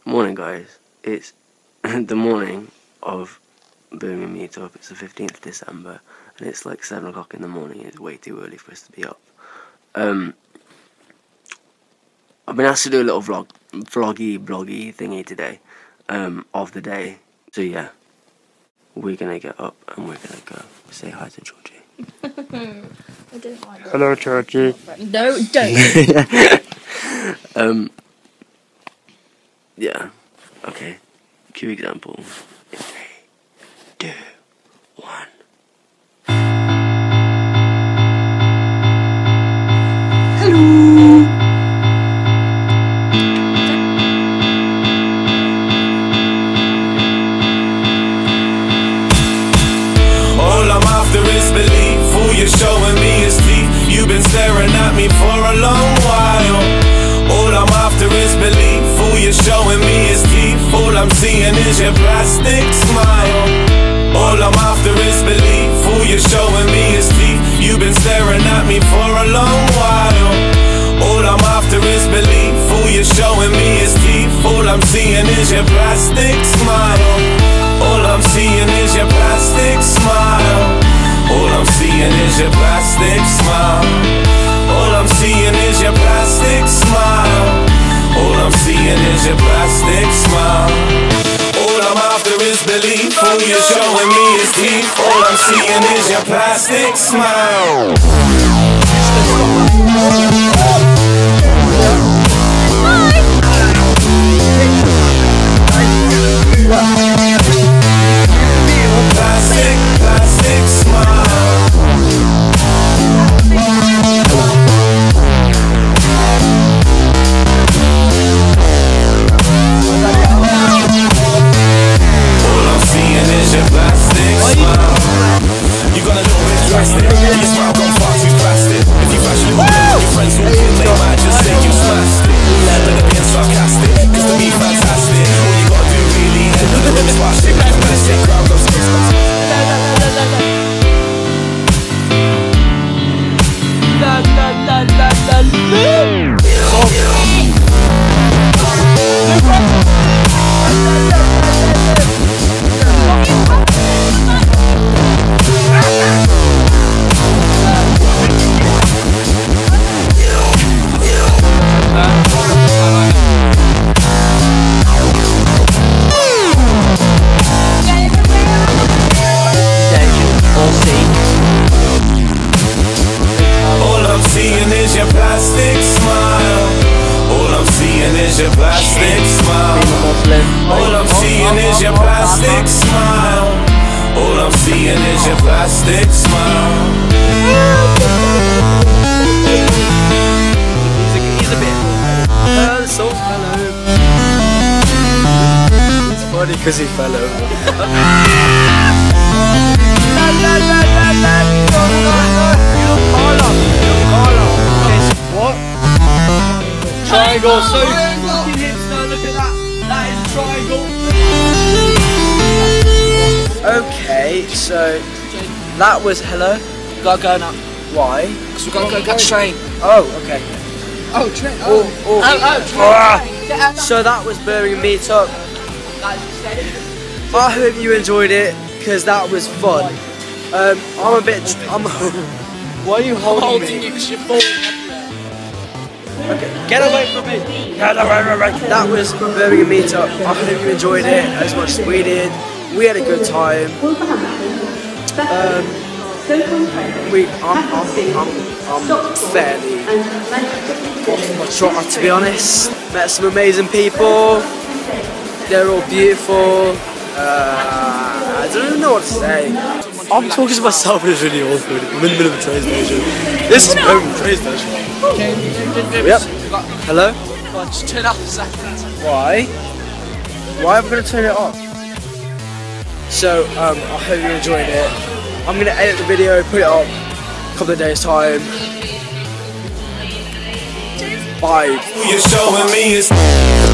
Morning guys, it's the morning of Birmingham Meetup. It's the 15th of December and it's like 7 o'clock in the morning. It's way too early for us to be up. I've been asked to do a little vloggy thingy today of the day. So yeah, we're gonna get up and we're gonna go say hi to Georgie. I don't like that. Hello Georgie. No, don't. Yeah. Okay. Cue example. In 3, 2, 1. Hello. All I'm after is belief. All you're showing me is teeth. You've been staring at me for a long while. All I'm after is belief. All you're showing me is teeth. All I'm seeing is your plastic smile. All I'm after is belief. All you're showing me is teeth. You've been staring at me for a long while. All I'm after is belief. All you're showing me is teeth. All I'm seeing is your plastic smile. All I'm seeing is your plastic smile. All I'm seeing is your plastic smile. All I'm seeing is your plastic smile. All I'm seeing is your plastic smile. All I'm after is belief. All you're showing me is teeth. All I'm seeing is your plastic smile. Plastic smile. Your plastic smile. All I'm seeing is your plastic smile. All I'm seeing is your plastic smile. He's a bit. So fellow. It's funny because he fell over. What? Triangle. So fucking hipster. Look at that. That is a triangle. Okay, so that was hello. We gotta go now. Why? Because we gotta go catch a train. Oh, okay. Oh, train. Train. So that was Birmingham Meetup. I hope you enjoyed it because that was fun. I'm a bit. Why are you holding me? You because you're falling. Okay, get away from me! Get away from me! That was Birmingham Meetup. I hope you enjoyed it as much as we did. We had a good time. I'm fairly off my trotter, to be honest. Met some amazing people. They're all beautiful. I don't even know what to say. I'm talking to myself and it's really awkward. I'm in the middle of a train station. This is Birmingham train station. Yep. Hello? Just turn off a second. Why? Why am I going to turn it off? So, I hope you enjoyed it. I'm going to edit the video, put it up a couple of days time. Bye. You're showing me is